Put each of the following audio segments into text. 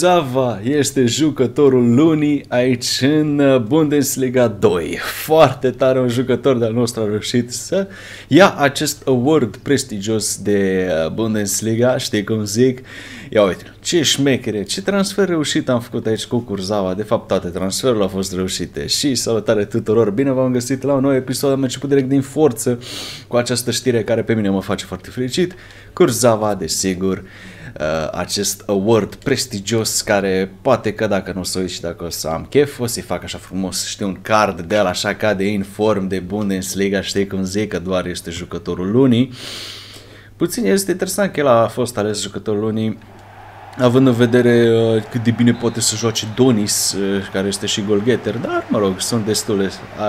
Zava este jucătorul lunii aici în Bundesliga 2. Foarte tare un jucător de-al nostru a reușit să ia acest award prestigios de Bundesliga, știi cum zic? Ia uite, ce șmechere, ce transfer reușit am făcut aici cu Kurzawa. De fapt toate transferurile au fost reușite. Și salutare tuturor, bine v-am găsit la un nou episod. Am început direct din forță cu această știre care pe mine mă face foarte fericit. Kurzawa, desigur, acest award prestigios care poate că dacă nu o să uit și dacă o să am chef, o să-i fac așa frumos, știi, un card de ăla așa ca de inform de Bundesliga, știi cum zic, că doar este jucătorul lunii. Puțin este interesant că el a fost ales jucătorul lunii, având în vedere cât de bine poate să joace Donis, care este și goalgetter, dar mă rog, sunt destule,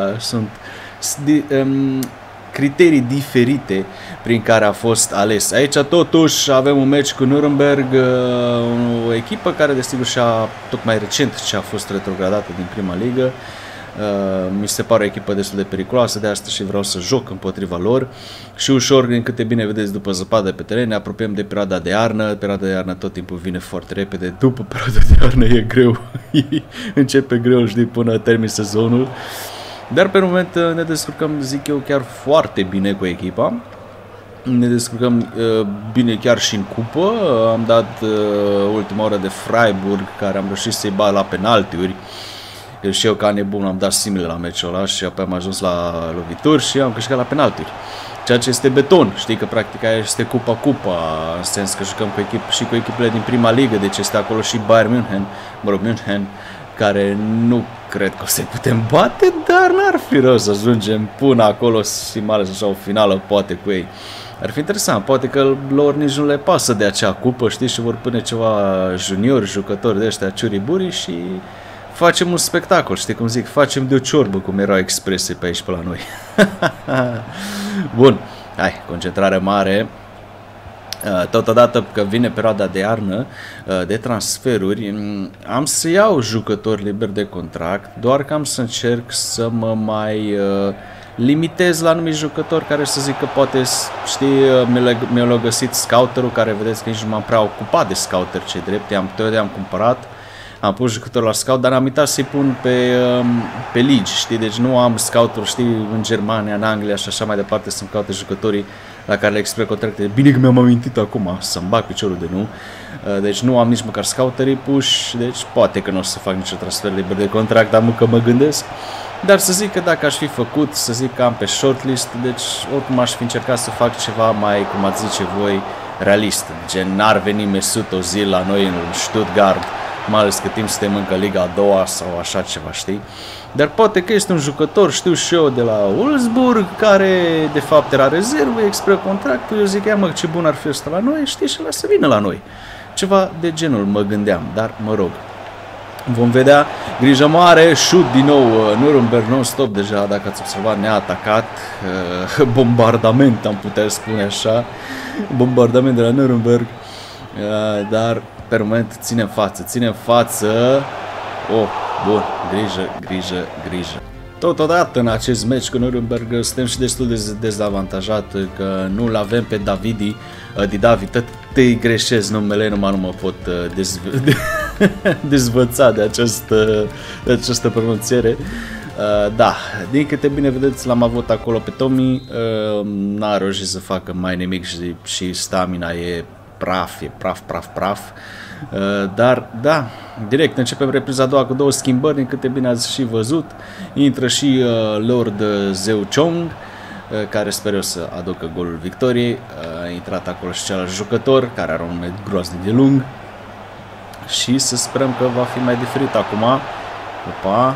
criterii diferite prin care a fost ales. Aici totuși avem un meci cu Nuremberg, o echipă care desigur tot mai recent ce a fost retrogradată din prima ligă. Mi se pare o echipă destul de periculoasă, de asta și vreau să joc împotriva lor. Și ușor, din câte bine vedeți, după zăpadă pe teren, ne apropiem de perioada de iarnă. Perioada de iarnă tot timpul vine foarte repede. După perioada de iarnă e greu. Începe greu, știi, până termin sezonul. Dar pe moment ne descurcăm, zic eu, chiar foarte bine cu echipa. Ne descurcăm bine chiar și în cupă. Am dat ultima oră de Freiburg, care am reușit să-i bat la penaltiuri. Și eu ca nebun am dat simile la meciul ăla și apoi am ajuns la lovituri și am câștigat la penaltiuri. Ceea ce este beton, știi că practic aia este cupa, în sens că jucăm cu echipele din prima ligă, deci este acolo și Bayern München, München, care nu cred că o să putem bate, dar n-ar fi rău să ajungem până acolo și mai ales așa o finală poate cu ei. Ar fi interesant, poate că lor nici nu le pasă de acea cupă, știi, și vor pune ceva juniori, jucători de ăștia ciuriburi și facem un spectacol, știi cum zic, facem de o ciorbă, cum erau expresii pe aici pe la noi. Bun, hai, concentrare mare. Totodată că vine perioada de iarnă de transferuri, am să iau jucători liberi de contract, doar că am să încerc să mă mai limitez la anumiți jucători care să zic că poate, știi, mi-a găsit scouterul, care vedeți că nici nu m-am prea ocupat de scouter, ce drept, am cumpărat. Am pus jucători la scout, dar am uitat să-i pun pe ligi, știi? Deci nu am scouturi, știi, în Germania, în Anglia și așa mai departe, să-mi caute jucătorii la care le expiră contracte. Bine că mi-am amintit acum să-mi bag piciorul de nu. Deci nu am nici măcar scouterii puși, deci poate că nu o să fac nicio transfer liber de contract, dar că mă gândesc. Dar să zic că dacă aș fi făcut, să zic că am pe shortlist, deci oricum aș fi încercat să fac ceva mai, cum ați zice voi, realist. Gen, n-ar veni Mesut Ozil la noi în Stuttgart, mai ales că timp suntem încă Liga a doua sau așa ceva, știi? Dar poate că este un jucător, știu și eu, de la Wolfsburg, care de fapt era rezervă, expiră contractul, eu zic, ia mă, ce bun ar fi ăsta la noi, știi, și să vină la noi. Ceva de genul mă gândeam, dar mă rog. Vom vedea, grijă mare, șut din nou, Nuremberg non-stop deja, dacă ați observat, ne-a atacat, bombardament am putea spune așa, bombardament de la Nuremberg, dar pe moment ținem față, oh, bun, grijă. Totodată în acest meci cu Nuremberg suntem și destul de dezavantajat că nu-l avem pe Didavi, tăi greșesc numele, numai nu mă pot dezvăța de această pronunțiere. Da, din câte bine vedeți, l-am avut acolo pe Tommy, n-a reușit să facă mai nimic și stamina e praf. Dar da, direct începem repriza a doua cu două schimbări, din câte bine ați și văzut. Intră și Lord Zhou Chong, care sper eu să aducă golul victoriei. A intrat acolo și celălalt jucător, care are un nume groaznic de lung. Și să sperăm că va fi mai diferit acum. Opa,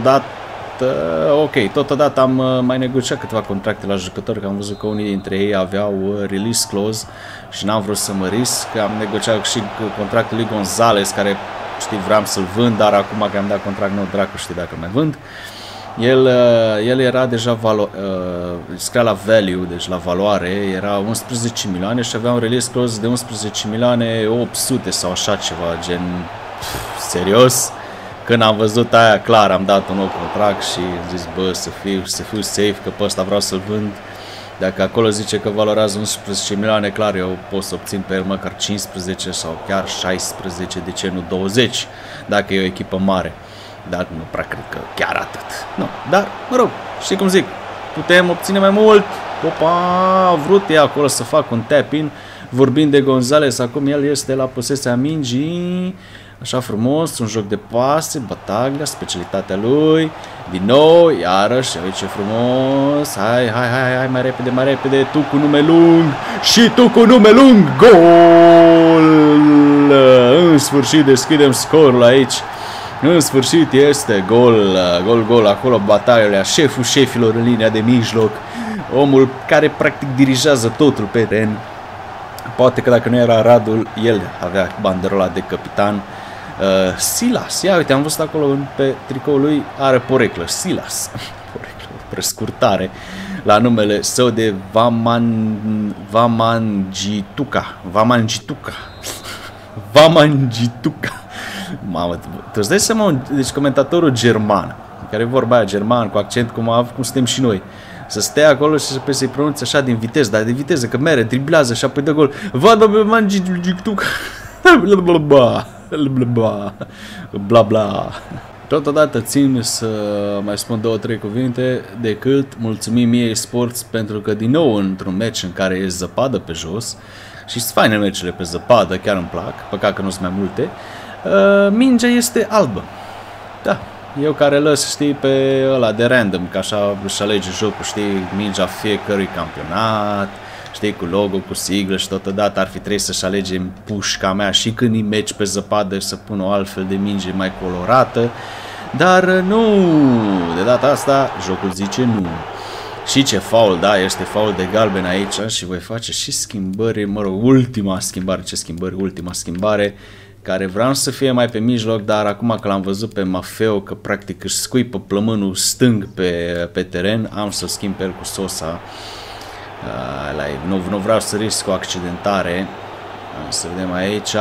totodată am mai negociat câteva contracte la jucători, că am văzut că unii dintre ei aveau release clause și n-am vrut să mă risc. Am negociat și contractul lui Gonzalez, care, știi, vreau să-l vând, dar acum că am dat contract nou, dracu știi dacă mai vând. El era deja scria la value, deci la valoare, era 11 milioane și avea un release clause de 11 milioane 800 sau așa ceva, gen, serios. Când am văzut aia, clar, am dat un nou contract și am zis, bă, să fiu safe, că pe ăsta vreau să-l vând. Dacă acolo zice că valorează 11 milioane, clar, eu pot să obțin pe el măcar 15 sau chiar 16, de ce nu 20, dacă e o echipă mare. Dar nu prea cred că chiar atât. Nu, dar, mă rog, știi cum zic, putem obține mai mult. Opa, a vrut ea acolo să fac un tap-in. Vorbind de Gonzales, acum el este la posesia mingii. Așa frumos, un joc de pase, Bataglia, specialitatea lui. Din nou, iarăși, uite ce frumos. Hai, mai repede, tu cu nume lung și tu cu nume lung. Gol! În sfârșit deschidem scorul aici. În sfârșit este gol, acolo Bataglia, șeful șefilor în linia de mijloc. Omul care practic dirigează totul pe teren. Poate că dacă nu era Radul, el avea banderola de capitan. Silas, ia uite, am văzut acolo pe tricoul lui, are poreclă, Silas, poreclă, prescurtare la numele său de Vamangituca. Mamă, tu îți dai seama, deci comentatorul german, care vorba aia german, cu accent cum suntem și noi, să stea acolo și să-i pronunțe așa din viteză, dar de viteză, că mere, driblează și apoi dă gol. Vamangituca. Bla bla. Totodată țin să mai spun 2-3 cuvinte decât mulțumim EA Sports pentru că din nou într-un meci în care e zăpadă pe jos și sunt faine meciurile pe zăpadă, chiar îmi plac, păcat că nu sunt mai multe, mingea este albă. Da, eu care lăs, știi, pe ăla de random, că așa își alege jocul, știi, mingea fiecărui campionat, știi, cu logo, cu siglă și totodată ar fi trebuit să-și alegem pușca mea și când îi meci pe zăpadă să pun o altfel de minge mai colorată, dar nu, de data asta jocul zice nu. Și ce faul, da, este faul de galben aici și voi face și schimbări, mă rog, ultima schimbare, care vreau să fie mai pe mijloc, dar acum că l-am văzut pe Maffeo că practic își scuipă plămânul stâng pe teren, am să schimb pe el cu Sosa. Nu vreau să risc o accidentare. Să vedem aici.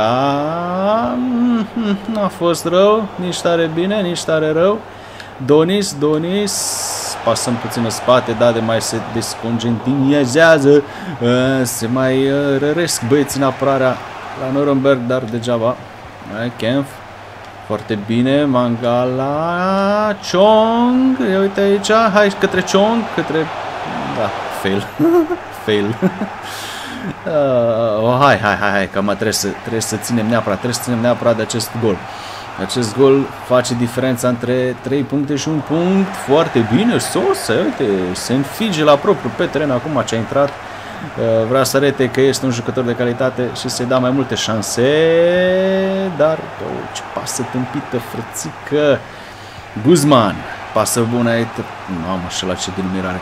Nu a fost rău, nici tare bine, nici tare rău. Donis, pasăm puțin în spate, da, de mai se descongentinizează, se mai răresc băieții în apărarea la Nuremberg, dar degeaba. Kempf, foarte bine, Mangala, Chong, ia uite aici, hai către Chong, da, fail. Hai, că trebuie să ținem neapărat de acest gol. Acest gol face diferența între 3 puncte și 1 punct. Foarte bine, Sosa, uite, se înfige la propriu pe teren acum ce a intrat. Vrea să arate că este un jucător de calitate și să-i da mai multe șanse. Dar, ce pasă tâmpită, frățică. Guzman, pasă bună aici. Mamă, și la ce denumire.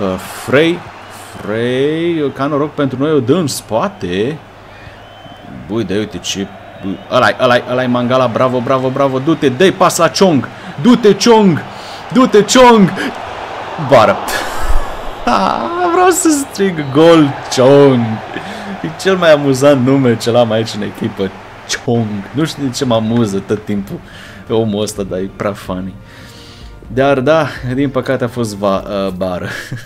Frey, ca noroc pentru noi, o dă în spate. Băi, de uite ce... Ăla-i Mangala, bravo, du-te, dă-i pas la Chong, du-te Chong, bară. Vreau să strig gol, Chong. E cel mai amuzant nume ce l-am aici în echipă, Chong. Nu știu de ce mă amuză tot timpul omul ăsta, dar e prea funny. Dar da, din păcate a fost vară.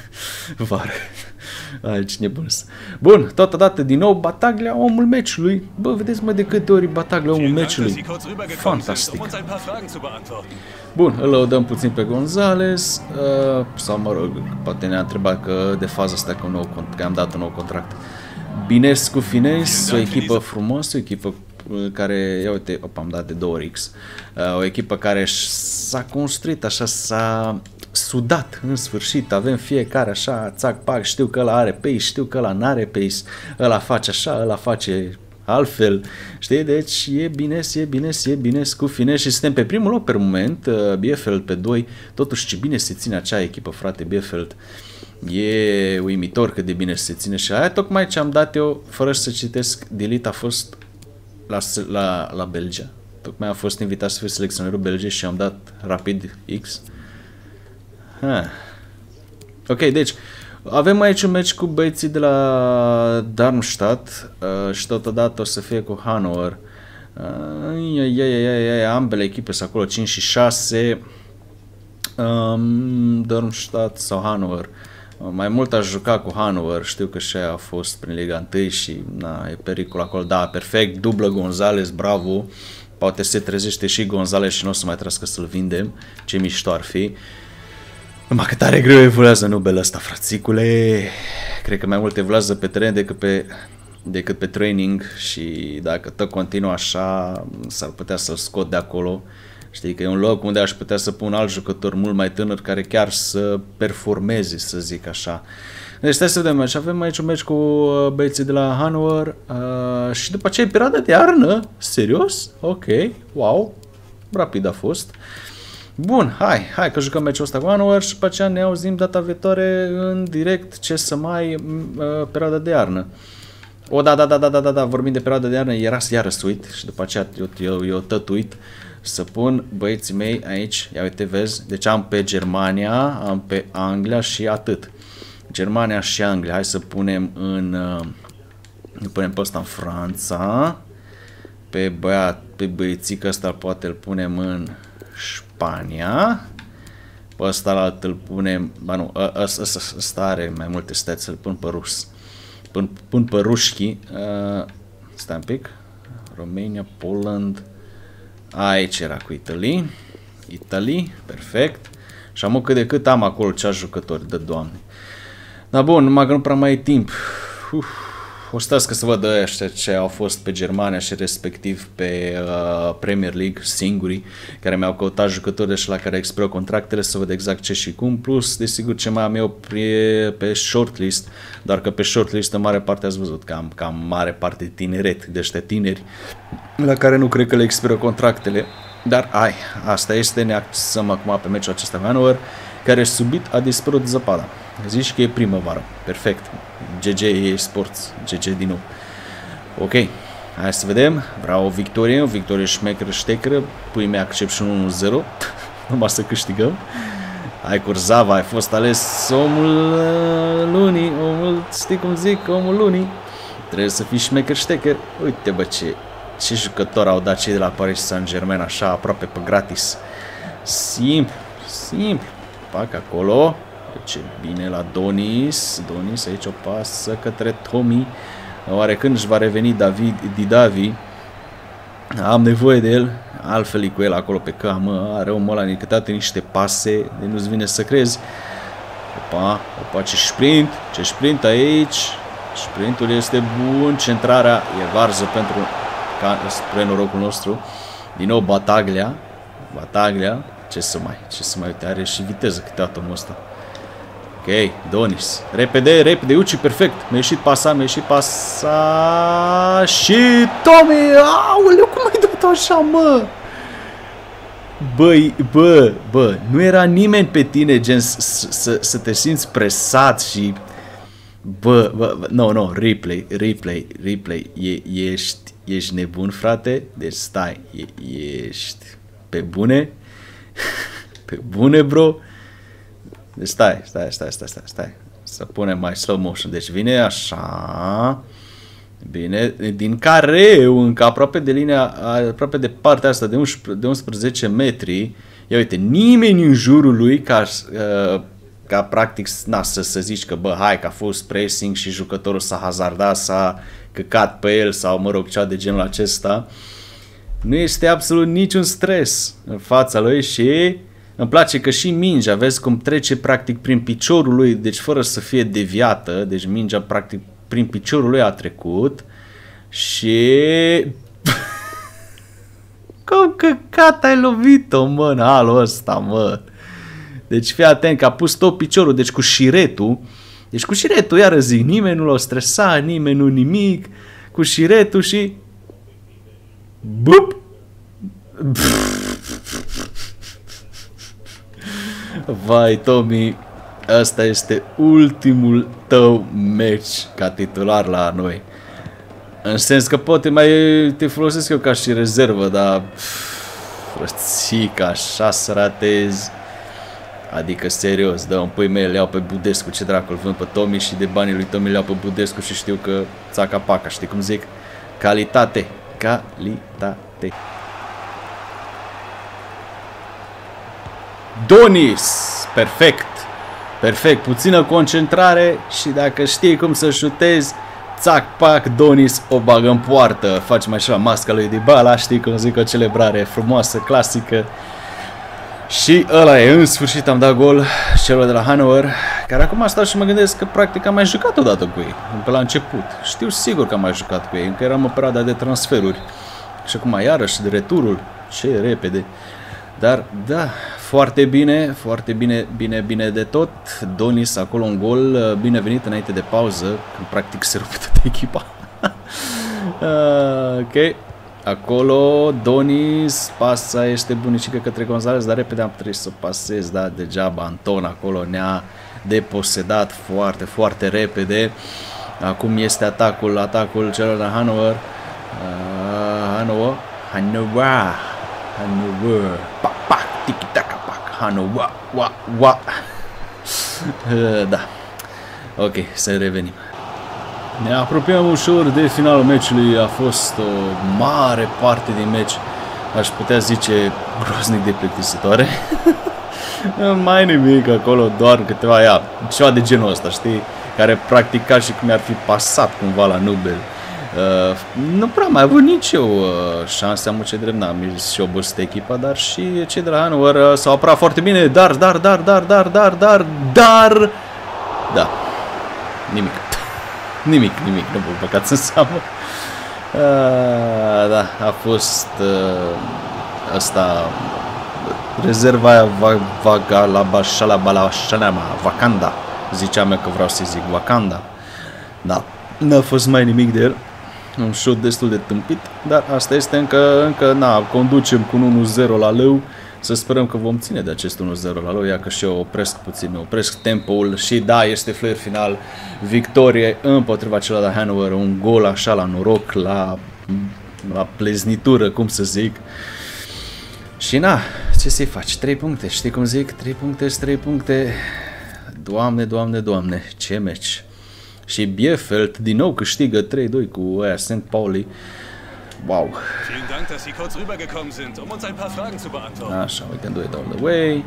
Aici nebunus. Bun, totodată din nou Bataglia, omul meciului. Bă, vedeți mă de câte ori Bataglia, omul meciului. Fantastic. Bun, îl lăudăm puțin pe Gonzales. Sau mă rog, poate ne-a întrebat că de faza asta că am dat un nou contract. Binescu Fines, o echipă frumoasă, o echipă care, ia uite, am dat de 2 ori X. O echipă care s-a construit așa, s-a sudat în sfârșit, avem fiecare așa, țac, pac, știu că ăla are pace, știu că ăla n-are pace, ăla face așa, ăla face altfel, știi, deci e bine cu Fines și suntem pe primul loc pe moment, Bielefeld pe 2, totuși ce bine se ține acea echipă, frate, Bielefeld. E uimitor cât de bine se ține și aia tocmai ce am dat eu, fără să citesc, delete a fost la Belgia. Tocmai a fost invitat să fiu selecționerul Belgiei și am dat rapid X. Ok, deci avem aici un meci cu băieții de la Darmstadt și totodată o să fie cu Hannover. Ambele echipe sunt acolo 5 și 6. Darmstadt sau Hannover. Mai mult aș juca cu Hanover, știu că și aia a fost prin Liga 1 și na, e pericol acolo. Da, perfect, dublă Gonzalez, bravo. Poate se trezește și Gonzalez și nu o să mai trească să-l vindem. Ce mișto ar fi. Numai că tare greu evoluează Nubel ăsta, frățicule. Cred că mai mult evoluează pe teren decât pe training și dacă tot continuă așa, s-ar putea să-l scot de acolo. Știi că e un loc unde aș putea să pun alt jucător mult mai tânăr care chiar să performeze, să zic așa. Deci stai să vedem, și avem aici un meci cu băieții de la Hanover și după aceea e perioada de iarnă. Serios? Ok, wow, rapid a fost. Bun, hai că jucăm meciul ăsta cu Hanover și după aceea ne auzim data viitoare în direct ce să mai perioada de iarnă. O, da, vorbim de perioada de iarnă, era iarăși uit și după aceea eu tot uit să pun băieții mei aici, ia uite, vezi, deci am pe Germania, am pe Anglia și atât. Germania și Anglia, hai să punem punem pe ăsta în Franța, pe băiețică ăsta poate îl punem în Spania, pe ăsta îl punem, ba nu, ăsta are mai multe stats, îl pun pe rus. Pun pe rușchi, stai un pic, Romania, Poland, aici era cu Italy, perfect, și am cât de cât am acolo cea jucători, de Doamne. Dar bun, numai că nu prea mai e timp. O stați că să văd ăștia ce au fost pe Germania și respectiv pe Premier League, singurii care mi-au căutat jucători deși la care expiră contractele, să văd exact ce și cum, plus desigur ce mai am eu pe shortlist, doar că pe shortlist în mare parte ați văzut că am cam mare parte tineret, de ăștia tineri la care nu cred că le expiră contractele, dar asta este, ne axăm acum pe meciul acesta cu Hanover, care subit a dispărut zăpada. Zici că e primăvară. Perfect. GG e Sports. GG din nou. Ok. Hai să vedem. Vreau o victorie șmecheră ștecheră. Pui mei accept și un 1-0. Numai să câștigăm. Hai Curzava, ai fost ales omul lunii. Știi cum zic? Omul lunii. Trebuie să fii șmecher ștecher. Uite bă ce jucători au dat cei de la Paris Saint-Germain așa aproape pe gratis. Simplu. Fac acolo. Ce bine la Donis aici o pasă către Tommy. Oare când își va reveni Didavi? Am nevoie de el. Altfel e cu el acolo pe camă. Are omul ăla câteodată niște pase de nu-ți vine să crezi. Opa, ce sprint aici. Sprintul este bun. Centrarea e varză spre norocul nostru. Din nou Bataglia. Ce să mai uite, are și viteză câteodată omul ăsta. Ok, Donis. Repede, Uci, perfect. Mi-a ieșit pasa și Tommy. Aoleu, cum ai dat așa, mă? Bă, nu era nimeni pe tine, gen, să te simți presat și... No, replay. Ești nebun, frate? Deci stai, ești pe bune? Pe bune, bro? Deci stai. Să punem mai slow motion. Deci vine așa. Bine, din careu, încă aproape de linia, aproape de partea asta de 11 metri. Ia uite, nimeni în jurul lui ca practic, să zici că bă, hai că a fost pressing și jucătorul s-a hazardat, s-a căcat pe el sau mă rog cea de genul acesta. Nu este absolut niciun stres în fața lui și îmi place că și mingea, vezi cum trece practic prin piciorul lui, deci fără să fie deviată, deci mingea practic prin piciorul lui a trecut și... Cum căcat ai lovit-o, mă, în halul ăsta, mă. Deci fii atent că a pus tot piciorul, deci cu șiretul, iară zic, nimeni nu l-a stresat, nimeni nu nimic, cu șiretul și... Bup! Vai, Tommy, ăsta este ultimul tău meci ca titular la noi. În sens că poate mai te folosesc eu ca și rezervă, dar... Frățica, așa să ratezi. Adică, serios, dă un pui mei, le iau pe Budescu, ce dracu, îl vând pe Tommy și de banii lui Tommy le iau pe Budescu și știu că țaca-paca, știi cum zic? Calitate. Donis, perfect. Perfect, puțină concentrare și dacă știi cum să șutezi, țac, pac, Donis o bagă în poartă. Facem așa masca lui Dybala, știi cum zic, o celebrare frumoasă, clasică. Și ăla e, în sfârșit am dat gol celor de la Hannover, care acum stau și mă gândesc că practic am mai jucat odată cu ei, pe la început. Știu sigur că am mai jucat cu ei, încă eram în perioada de transferuri. Și acum iarăși de returul, ce repede. Dar da, foarte bine, bine de tot. Donis acolo un gol, binevenit înainte de pauză, când practic se rupe toată echipa. Ok. Acolo Donis, pasa este bunicică către Gonzalez, dar repede am trebuit să pasez, da, degeaba Anton acolo ne-a deposedat foarte repede. Acum este atacul celor de Hannover. Hannover, pac, tiki-taka, pac, Hannover, da, ok, să revenim. Ne apropiem ușor de finalul meciului, a fost o mare parte din meci, aș putea zice groaznic de plictisitoare. Mai nimic acolo, doar câteva, ceva de genul ăsta, știi, care practic ca și cum mi-ar fi pasat cumva la Nubel. Nu prea mai avut nici eu șanse, am ce drept, n-am și obosit echipa, dar și cei de la Hannover s-au apărat foarte bine, dar, da, nimic, nu vă băgați în seamă. Da, a fost asta, rezerva aia Wakanda, ziceam eu că vreau să zic Wakanda, da, n-a fost mai nimic de el. Un shot destul de tâmpit, dar asta este încă conducem cu 1-0 la leu. Să sperăm că vom ține de acest 1-0 la leu, ia că și eu opresc tempoul și da, este flair final, victorie împotriva celor de Hannover, un gol așa la noroc, la pleznitură, cum să zic. Și na, ce să-i faci? 3 puncte, știi cum zic? 3 puncte. Doamne, ce meci. Și Bielefeld din nou câștigă 3-2 cu aia St. Pauli. Wow. Așa, we can do it all the way.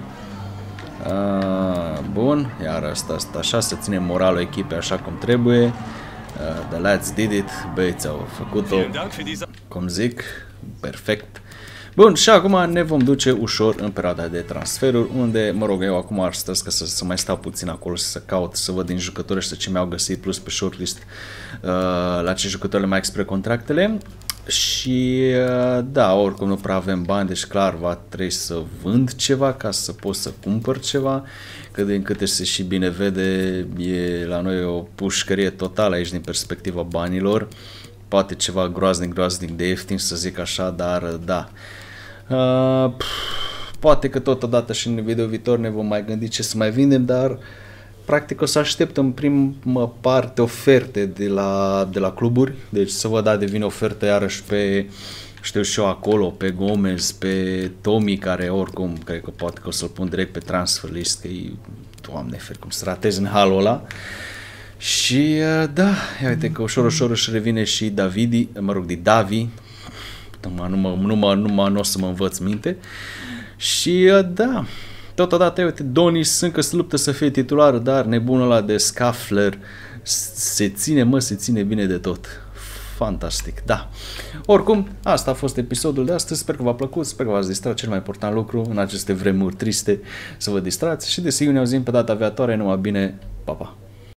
Bun, iar asta așa, să ținem moralul echipei așa cum trebuie. The lads did it, băieți au făcut-o, cum zic, perfect. Bun, și acum ne vom duce ușor în perioada de transferuri, unde, mă rog, eu acum astăzi că să mai stau puțin acolo să caut, să văd din jucători ăștia ce mi-au găsit, plus pe shortlist la ce jucători le mai expiră contractele. Și da, oricum nu prea avem bani, deci clar va trebui să vând ceva ca să pot să cumpăr ceva, că din câte se și bine vede, e la noi o pușcărie totală aici din perspectiva banilor, poate ceva groaznic de ieftin să zic așa, dar da. Poate că totodată și în video viitor ne vom mai gândi ce să mai vindem, dar practic o să aștept în primă parte oferte de la cluburi, deci să văd de vine ofertă iarăși pe, știu și eu acolo, pe Gomez, pe Tommy, care oricum cred că poate că o să-l pun direct pe transfer list, că e, Doamne fer, cum să ratez în halul ăla. Și da, ia uite că ușor își revine și Davidi, mă rog, Davi, nu o să mă învăț minte. Și da, totodată, uite, Donis încă se luptă să fie titular, dar nebunul ăla de Schaffler se ține bine de tot. Fantastic, da. Oricum, asta a fost episodul de astăzi, sper că v-a plăcut, sper că v-ați distrat, cel mai important lucru în aceste vremuri triste, să vă distrați și desigur ne auzim pe data viitoare, numai bine, pa, pa!